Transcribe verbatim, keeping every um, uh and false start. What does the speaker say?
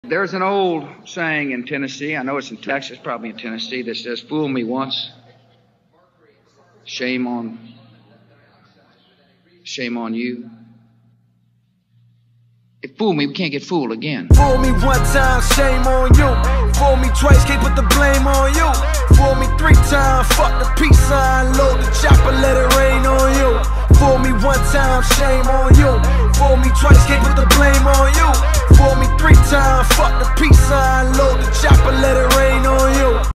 There's an old saying in Tennessee, I know it's in Texas, probably in Tennessee, that says, fool me once, shame on, shame on you. If fool me, we can't get fooled again. Fool me one time, shame on you. Fool me twice, can't put the blame on you. Fool me three times, fuck the peace sign, load the chopper, let it rain on you. Fool me one time, shame on you. Fool me twice, can't put the blame on you. Fool me three times, fuck the peace sign, load the chopper, let it rain on you.